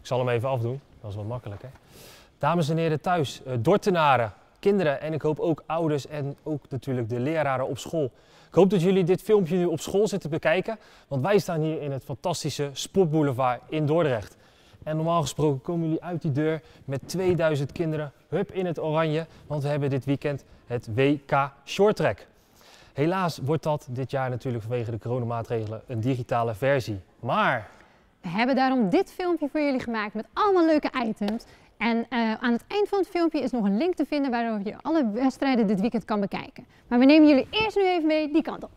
zal hem even afdoen, dat is wat makkelijker. Dames en heren thuis, Dordtenaren, kinderen en ik hoop ook ouders en ook natuurlijk de leraren op school. Ik hoop dat jullie dit filmpje nu op school zitten bekijken, want wij staan hier in het fantastische Sportboulevard in Dordrecht. En normaal gesproken komen jullie uit die deur met 2000 kinderen, hup in het oranje, want we hebben dit weekend het WK Shorttrack. Helaas wordt dat dit jaar natuurlijk vanwege de coronamaatregelen een digitale versie, maar... We hebben daarom dit filmpje voor jullie gemaakt met allemaal leuke items. En aan het eind van het filmpje is nog een link te vinden waardoor je alle wedstrijden dit weekend kan bekijken. Maar we nemen jullie eerst nu even mee die kant op.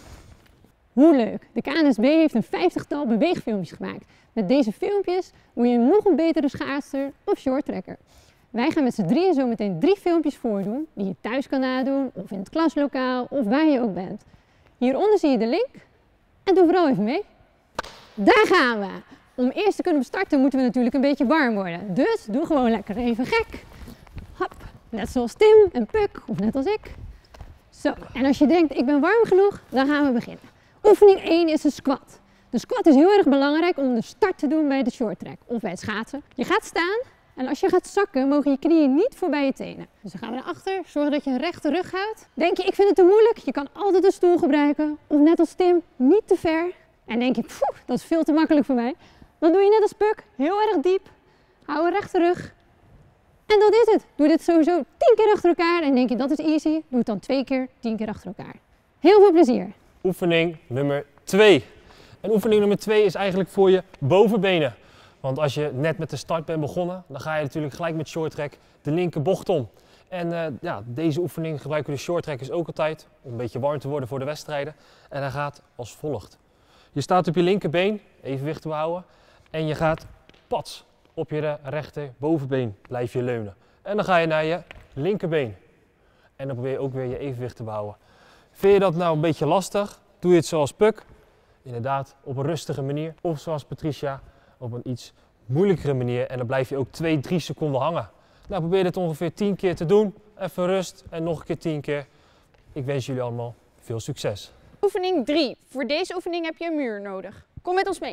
Hoe leuk! De KNSB heeft een 50-tal beweegfilmpjes gemaakt. Met deze filmpjes word je nog een betere schaatser of shorttracker. Wij gaan met z'n drieën zo meteen 3 filmpjes voordoen die je thuis kan nadoen of in het klaslokaal of waar je ook bent. Hieronder zie je de link en doe vooral even mee. Daar gaan we! Om eerst te kunnen starten moeten we natuurlijk een beetje warm worden. Dus doe gewoon lekker even gek. Hop, net zoals Tim en Puk of net als ik. Zo, en als je denkt ik ben warm genoeg, dan gaan we beginnen. Oefening 1 is een squat. De squat is heel erg belangrijk om de start te doen bij de shorttrack of bij het schaatsen. Je gaat staan en als je gaat zakken mogen je knieën niet voorbij je tenen. Dus dan gaan we naar achter, zorg dat je een rechte rug houdt. Denk je ik vind het te moeilijk, je kan altijd een stoel gebruiken. Of net als Tim, niet te ver. En denk je, dat is veel te makkelijk voor mij. Dan doe je net als Puk, heel erg diep. Hou een rechte rug. En dat is het. Doe dit sowieso 10 keer achter elkaar en denk je dat is easy. Doe het dan 2 keer, 10 keer achter elkaar. Heel veel plezier. Oefening nummer 2. En oefening nummer 2 is eigenlijk voor je bovenbenen. Want als je net met de start bent begonnen, dan ga je natuurlijk gelijk met shorttrack de linker bocht om. En deze oefening gebruiken de shorttrackers ook altijd om een beetje warm te worden voor de wedstrijden. En hij gaat als volgt. Je staat op je linkerbeen, evenwicht te behouden. En je gaat pats op je rechter bovenbeen blijf je leunen. En dan ga je naar je linkerbeen. En dan probeer je ook weer je evenwicht te behouden. Vind je dat nou een beetje lastig? Doe je het zoals Puk. Inderdaad, op een rustige manier. Of zoals Patricia, op een iets moeilijkere manier. En dan blijf je ook 2-3 seconden hangen. Nou, probeer dit ongeveer 10 keer te doen. Even rust en nog een keer 10 keer. Ik wens jullie allemaal veel succes. Oefening 3. Voor deze oefening heb je een muur nodig. Kom met ons mee.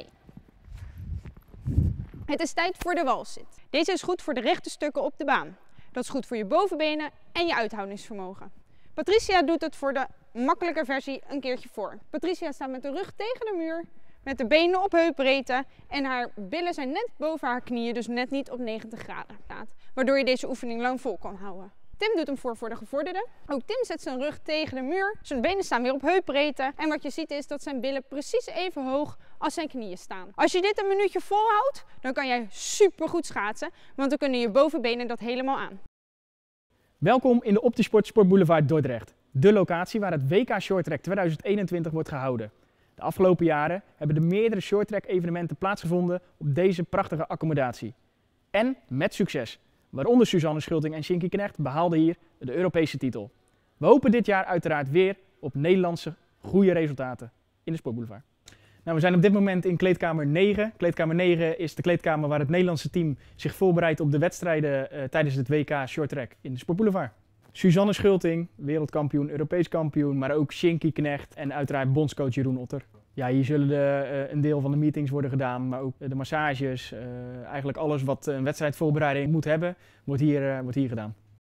Het is tijd voor de walszit. Deze is goed voor de rechte stukken op de baan. Dat is goed voor je bovenbenen en je uithoudingsvermogen. Patricia doet het voor de makkelijke versie een keertje voor. Patricia staat met de rug tegen de muur, met de benen op heupbreedte en haar billen zijn net boven haar knieën, dus net niet op 90 graden. Waardoor je deze oefening lang vol kan houden. Tim doet hem voor de gevorderden. Ook Tim zet zijn rug tegen de muur. Zijn benen staan weer op heupbreedte. En wat je ziet is dat zijn billen precies even hoog als zijn knieën staan. Als je dit een minuutje volhoudt, dan kan jij super goed schaatsen. Want dan kunnen je bovenbenen dat helemaal aan. Welkom in de Optisport Sportboulevard Dordrecht. De locatie waar het WK Shorttrack 2021 wordt gehouden. De afgelopen jaren hebben er meerdere shorttrack evenementen plaatsgevonden op deze prachtige accommodatie. En met succes. Waaronder Suzanne Schulting en Shinky Knecht behaalden hier de Europese titel. We hopen dit jaar uiteraard weer op Nederlandse goede resultaten in de Sportboulevard. Nou, we zijn op dit moment in kleedkamer 9. Kleedkamer 9 is de kleedkamer waar het Nederlandse team zich voorbereidt op de wedstrijden tijdens het WK Shorttrack in de Sportboulevard. Suzanne Schulting, wereldkampioen, Europees kampioen, maar ook Shinky Knecht en uiteraard bondscoach Jeroen Otter. Ja, hier zullen een deel van de meetings worden gedaan, maar ook de massages. Eigenlijk alles wat een wedstrijdvoorbereiding moet hebben, wordt hier gedaan.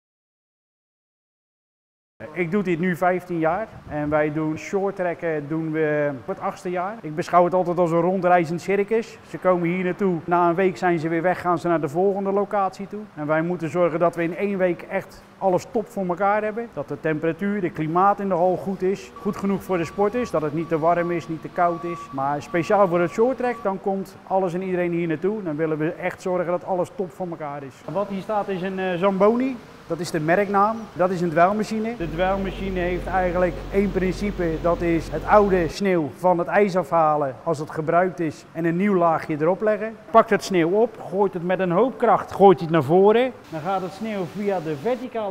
Ik doe dit nu 15 jaar en wij doen shorttracken doen we het 8e jaar. Ik beschouw het altijd als een rondreizend circus. Ze komen hier naartoe, na een week zijn ze weer weg, gaan ze naar de volgende locatie toe. En wij moeten zorgen dat we in 1 week echt alles top voor elkaar hebben. Dat de temperatuur, de klimaat in de hal goed is, goed genoeg voor de sporters. Dat het niet te warm is, niet te koud is. Maar speciaal voor het shorttrack, dan komt alles en iedereen hier naartoe. Dan willen we echt zorgen dat alles top voor elkaar is. Wat hier staat is een Zamboni. Dat is de merknaam. Dat is een dweilmachine. De dweilmachine heeft eigenlijk één principe. Dat is het oude sneeuw van het ijs afhalen als het gebruikt is en een nieuw laagje erop leggen. Pakt het sneeuw op, gooit het met een hoop kracht, gooit het naar voren. Dan gaat het sneeuw via de verticale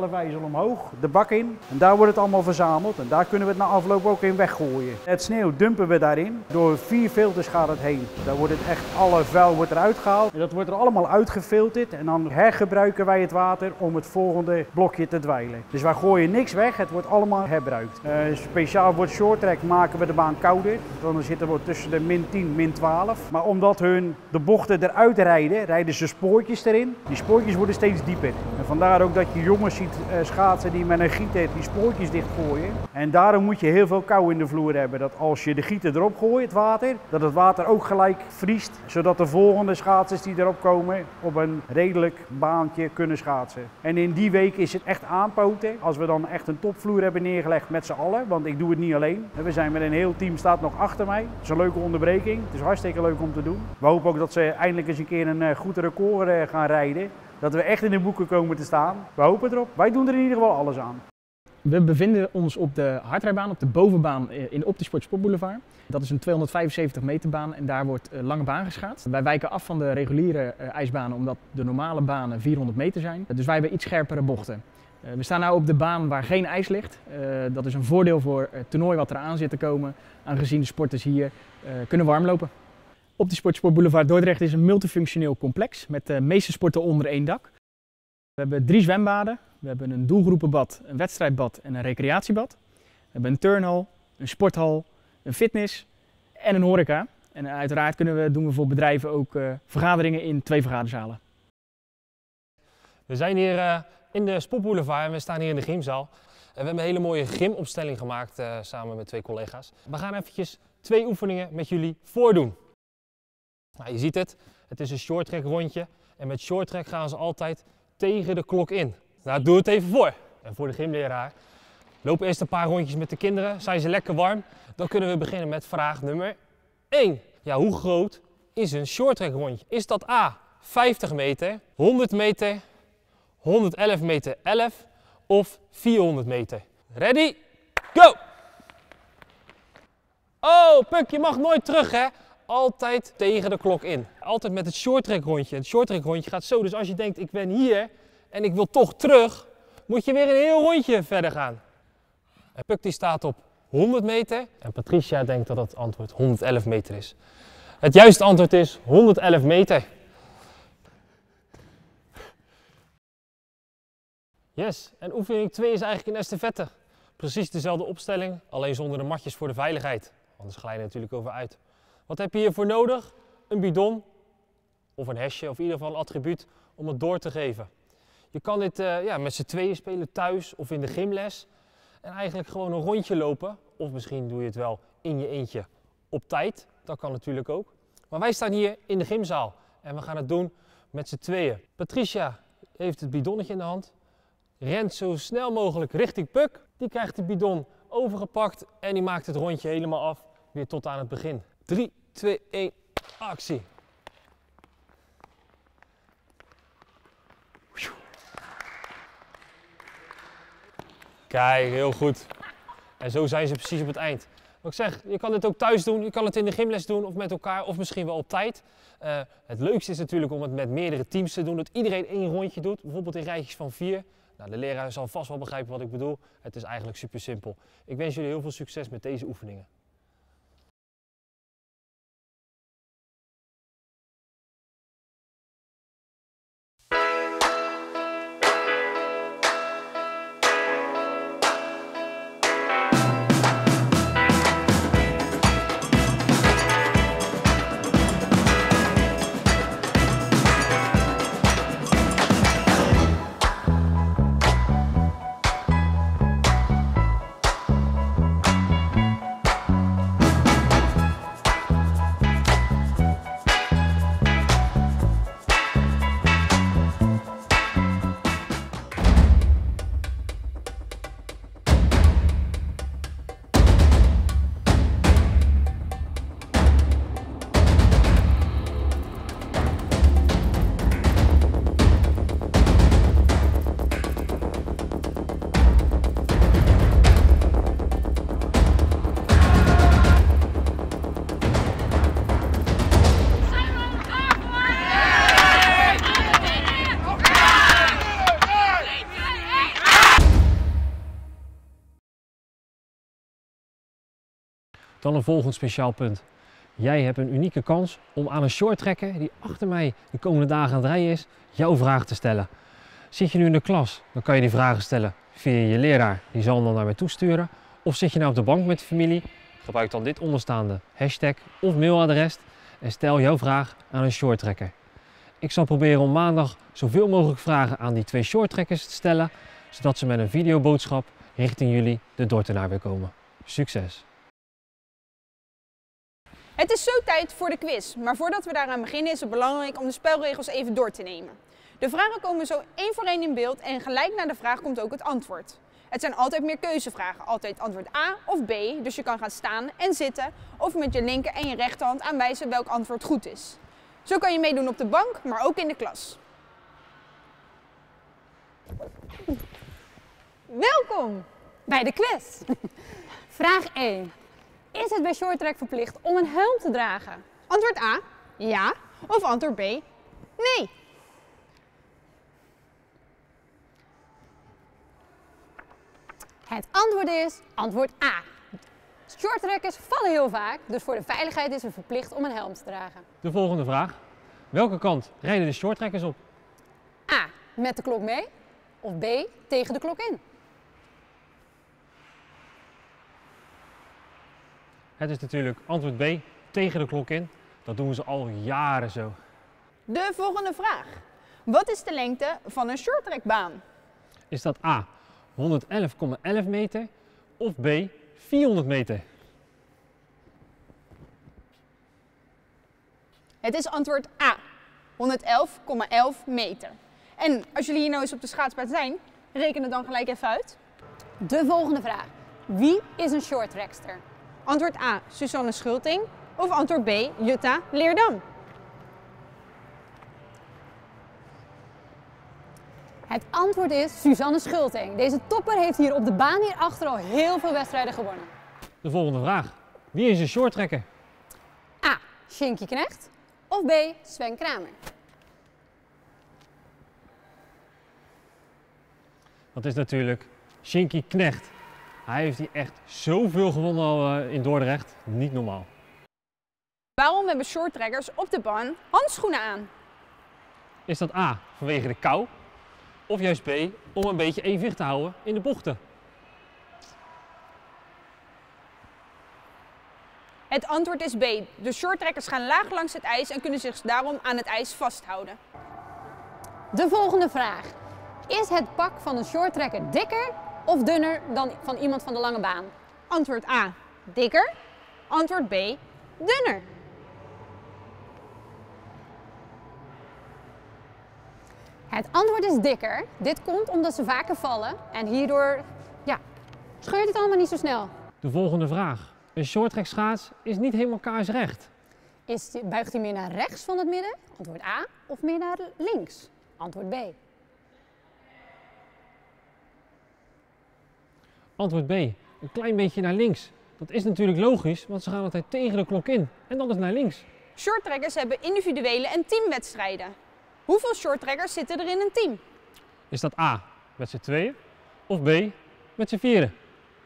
televijzel omhoog, de bak in. En daar wordt het allemaal verzameld en daar kunnen we het na afloop ook in weggooien. Het sneeuw dumpen we daarin. Door 4 filters gaat het heen. Daar wordt het echt, alle vuil wordt eruit gehaald. En dat wordt er allemaal uitgefilterd en dan hergebruiken wij het water om het volgende blokje te dweilen. Dus wij gooien niks weg, het wordt allemaal herbruikt. Speciaal voor shorttrack maken we de baan kouder. Dan zitten we tussen de -10, -12. Maar omdat hun de bochten eruit rijden, rijden ze spoortjes erin. Die spoortjes worden steeds dieper. En vandaar ook dat je jongens ziet schaatsen die met een gieter die spoortjes dichtgooien. En daarom moet je heel veel kou in de vloer hebben. Dat als je de gieter erop gooit, het water, dat het water ook gelijk vriest. Zodat de volgende schaatsers die erop komen op een redelijk baantje kunnen schaatsen. En in die week is het echt aanpoten. Als we dan echt een topvloer hebben neergelegd met z'n allen, want ik doe het niet alleen. We zijn met een heel team, staat nog achter mij. Het is een leuke onderbreking. Het is hartstikke leuk om te doen. We hopen ook dat ze eindelijk eens een keer een goed record gaan rijden. Dat we echt in de boeken komen te staan. We hopen erop. Wij doen er in ieder geval alles aan. We bevinden ons op de hardrijbaan, op de bovenbaan in de Optisport Sportboulevard. Dat is een 275 meter baan en daar wordt lange baan geschaatst. Wij wijken af van de reguliere ijsbanen omdat de normale banen 400 meter zijn. Dus wij hebben iets scherpere bochten. We staan nu op de baan waar geen ijs ligt. Dat is een voordeel voor het toernooi wat eraan zit te komen, aangezien de sporters hier kunnen warmlopen. Optisport Sportboulevard Dordrecht is een multifunctioneel complex met de meeste sporten onder één dak. We hebben 3 zwembaden, we hebben een doelgroepenbad, een wedstrijdbad en een recreatiebad. We hebben een turnhal, een sporthal, een fitness en een horeca. En uiteraard doen we voor bedrijven ook vergaderingen in 2 vergaderzalen. We zijn hier in de Sportboulevard en we staan hier in de gymzaal. En we hebben een hele mooie gymopstelling gemaakt samen met 2 collega's. We gaan eventjes 2 oefeningen met jullie voordoen. Nou, je ziet het, het is een shorttrack rondje en met shorttrack gaan ze altijd tegen de klok in. Nou, doe het even voor. En voor de gymleraar. Loop eerst een paar rondjes met de kinderen, zijn ze lekker warm. Dan kunnen we beginnen met vraag nummer 1. Ja, hoe groot is een shorttrack rondje? Is dat A, 50 meter, 100 meter, 111 meter 11 of 400 meter? Ready, go! Oh, Puk, je mag nooit terug, hè? Altijd tegen de klok in. Altijd met het shorttrack rondje. Het shorttrack rondje gaat zo, dus als je denkt ik ben hier en ik wil toch terug, moet je weer een heel rondje verder gaan. En Puk die staat op 100 meter en Patricia denkt dat het antwoord 111 meter is. Het juiste antwoord is 111 meter. Yes, en oefening 2 is eigenlijk een estafette. Precies dezelfde opstelling, alleen zonder de matjes voor de veiligheid. Anders glij je er natuurlijk over uit. Wat heb je hiervoor nodig? Een bidon of een hesje of in ieder geval een attribuut om het door te geven. Je kan dit met z'n tweeën spelen thuis of in de gymles en eigenlijk gewoon een rondje lopen. Of misschien doe je het wel in je eentje op tijd, dat kan natuurlijk ook. Maar wij staan hier in de gymzaal en we gaan het doen met z'n tweeën. Patricia heeft het bidonnetje in de hand, rent zo snel mogelijk richting Puk. Die krijgt de bidon overgepakt en die maakt het rondje helemaal af, weer tot aan het begin. 3, 2, 1, actie! Kijk, heel goed. En zo zijn ze precies op het eind. Wat ik zeg, je kan dit ook thuis doen, je kan het in de gymles doen of met elkaar of misschien wel op tijd. Het leukste is natuurlijk om het met meerdere teams te doen, dat iedereen 1 rondje doet, bijvoorbeeld in rijtjes van 4. Nou, de leraar zal vast wel begrijpen wat ik bedoel. Het is eigenlijk super simpel. Ik wens jullie heel veel succes met deze oefeningen. Dan een volgend speciaal punt. Jij hebt een unieke kans om aan een shorttrekker die achter mij de komende dagen aan het rijden is, jouw vraag te stellen. Zit je nu in de klas, dan kan je die vragen stellen via je leraar, die zal hem dan naar mij toesturen. Of zit je nou op de bank met de familie, gebruik dan dit onderstaande hashtag of mailadres en stel jouw vraag aan een shorttrekker. Ik zal proberen om maandag zoveel mogelijk vragen aan die 2 shorttrekkers te stellen, zodat ze met een videoboodschap richting jullie de Dordtenaar weer komen. Succes! Het is zo tijd voor de quiz, maar voordat we daaraan beginnen is het belangrijk om de spelregels even door te nemen. De vragen komen zo 1 voor 1 in beeld en gelijk na de vraag komt ook het antwoord. Het zijn altijd meerkeuzevragen, altijd antwoord A of B, dus je kan gaan staan en zitten of met je linker en je rechterhand aanwijzen welk antwoord goed is. Zo kan je meedoen op de bank, maar ook in de klas. Welkom bij de quiz. Vraag 1. Is het bij shorttrack verplicht om een helm te dragen? Antwoord A, ja. Of antwoord B, nee. Het antwoord is antwoord A. Shorttrackers vallen heel vaak, dus voor de veiligheid is het verplicht om een helm te dragen. De volgende vraag. Welke kant rijden de shorttrekkers op? A. Met de klok mee. Of B. Tegen de klok in. Het is natuurlijk antwoord B, tegen de klok in. Dat doen ze al jaren zo. De volgende vraag. Wat is de lengte van een shorttrackbaan? Is dat A, 111,11 meter of B, 400 meter? Het is antwoord A, 111,11 meter. En als jullie hier nou eens op de schaatsbaan zijn, reken het dan gelijk even uit. De volgende vraag. Wie is een shorttrackster? Antwoord A, Suzanne Schulting. Of antwoord B, Jutta Leerdam. Het antwoord is Suzanne Schulting. Deze topper heeft hier op de baan hierachter al heel veel wedstrijden gewonnen. De volgende vraag. Wie is een shorttrekker? A. Shinky Knecht. Of B. Sven Kramer. Dat is natuurlijk Shinky Knecht. Hij heeft hier echt zoveel gewonnen al in Dordrecht. Niet normaal. Waarom hebben shorttrackers op de baan handschoenen aan? Is dat A, vanwege de kou? Of juist B, om een beetje evenwicht te houden in de bochten? Het antwoord is B. De shorttrackers gaan laag langs het ijs en kunnen zich daarom aan het ijs vasthouden. De volgende vraag. Is het pak van een shorttracker dikker of dunner dan van iemand van de lange baan? Antwoord A, dikker. Antwoord B, dunner. Het antwoord is dikker. Dit komt omdat ze vaker vallen en hierdoor scheurt het allemaal niet zo snel. De volgende vraag. Een shorttrack schaats is niet helemaal kaarsrecht. Buigt hij meer naar rechts van het midden? Antwoord A. Of meer naar links? Antwoord B. Antwoord B, een klein beetje naar links. Dat is natuurlijk logisch, want ze gaan altijd tegen de klok in. En dan is naar links. Shorttrackers hebben individuele en teamwedstrijden. Hoeveel shorttrackers zitten er in een team? Is dat A, met z'n tweeën? Of B, met z'n vieren?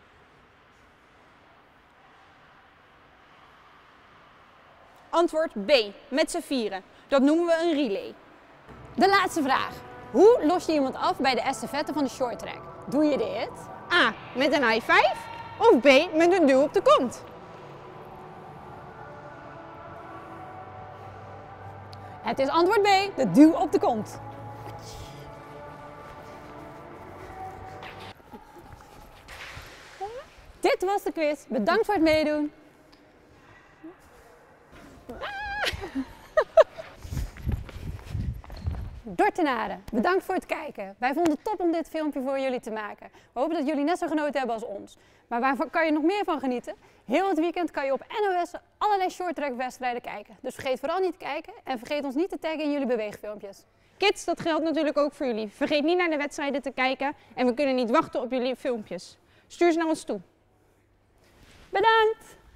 Antwoord B, met z'n vieren. Dat noemen we een relay. De laatste vraag. Hoe los je iemand af bij de estafette van de shorttrack? Doe je dit? A, met een high five. Of B, met een duw op de kont. Het is antwoord B, de duw op de kont. Dit was de quiz. Bedankt voor het meedoen. Dordtenaren, bedankt voor het kijken. Wij vonden het top om dit filmpje voor jullie te maken. We hopen dat jullie net zo genoten hebben als ons. Maar waarvan kan je nog meer van genieten? Heel het weekend kan je op NOS allerlei shorttrack wedstrijden kijken. Dus vergeet vooral niet te kijken en vergeet ons niet te taggen in jullie beweegfilmpjes. Kids, dat geldt natuurlijk ook voor jullie. Vergeet niet naar de wedstrijden te kijken en we kunnen niet wachten op jullie filmpjes. Stuur ze naar ons toe. Bedankt!